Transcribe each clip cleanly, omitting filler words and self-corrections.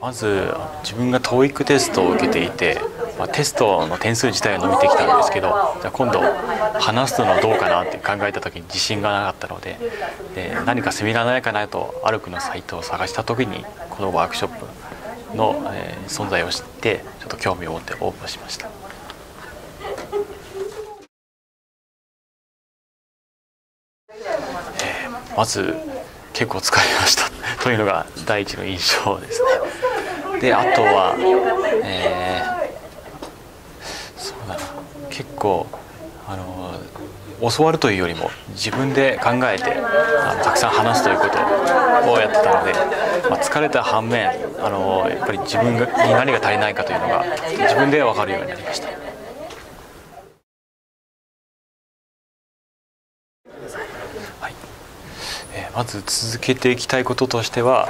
まず自分が TOEIC テストを受けていて、テストの点数自体は伸びてきたんですけど、じゃあ今度話すのはどうかなって考えた時に自信がなかったので、何かセミナーないかなとアルクのサイトを探した時にこのワークショップの、存在を知ってちょっと興味を持って応募しました。まず結構疲れましたというのが第一の印象ですね。であとは、そうだな、結構教わるというよりも自分で考えてたくさん話すということをやってたので、疲れた反面やっぱり自分に何が足りないかというのが自分で分かるようになりました。まず続けていきたいこととしては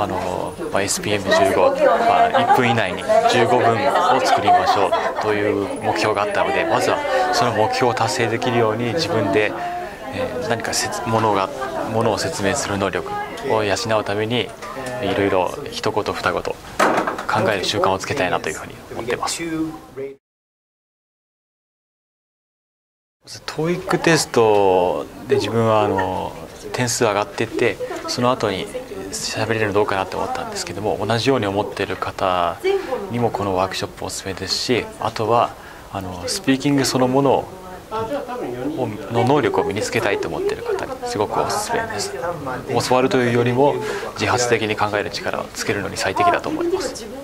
SPM15、1分以内に15文を作りましょうという目標があったので、まずはその目標を達成できるように自分で何かものを説明する能力を養うためにいろいろ一言二言考える習慣をつけたいなというふうに思っています。TOEIC テストで自分は点数上がっていって、その後に喋れるのどうかなって思ったんですけども、同じように思っている方にもこのワークショップおすすめですし、あとはスピーキングそのものの能力を身につけたいと思っている方にすごくおすすめです。教わるというよりも自発的に考える力をつけるのに最適だと思います。